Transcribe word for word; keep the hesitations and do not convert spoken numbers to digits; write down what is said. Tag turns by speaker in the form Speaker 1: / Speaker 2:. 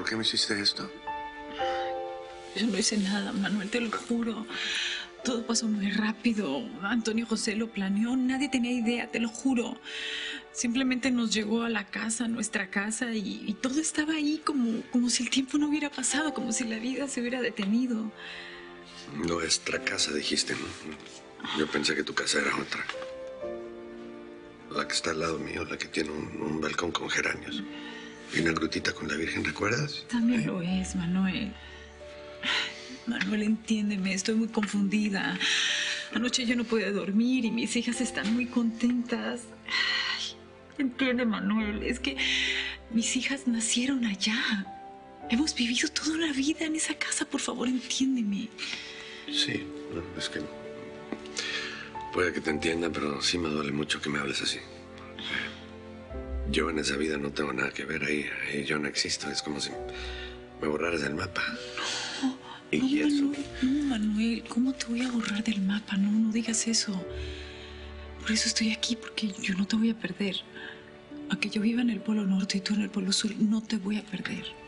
Speaker 1: qué me hiciste esto?
Speaker 2: Yo no hice nada, Manuel, te lo juro. Todo pasó muy rápido. Antonio José lo planeó. Nadie tenía idea, te lo juro. Simplemente nos llegó a la casa, a nuestra casa, y, y todo estaba ahí como, como si el tiempo no hubiera pasado, como si la vida se hubiera detenido.
Speaker 1: Nuestra casa, dijiste, ¿no? Yo pensé que tu casa era otra. La que está al lado mío, la que tiene un, un balcón con geranios. Y una grutita con la Virgen, ¿recuerdas?
Speaker 2: También
Speaker 1: ¿Eh?
Speaker 2: lo es, Manuel. Manuel, entiéndeme, estoy muy confundida. Anoche yo no podía dormir y mis hijas están muy contentas. Ay, entiende, Manuel, es que mis hijas nacieron allá. Hemos vivido toda una vida en esa casa, por favor, entiéndeme.
Speaker 1: Sí, no, es que puede que te entienda, pero sí me duele mucho que me hables así. Yo en esa vida no tengo nada que ver ahí, ahí yo no existo, es como si me borraras del mapa.
Speaker 2: No,
Speaker 1: ¿Y
Speaker 2: no,
Speaker 1: eso?
Speaker 2: Manuel, no, Manuel, ¿cómo te voy a borrar del mapa? No, no digas eso. Por eso estoy aquí, porque yo no te voy a perder. Aunque yo viva en el Polo Norte y tú en el Polo Sur, no te voy a perder.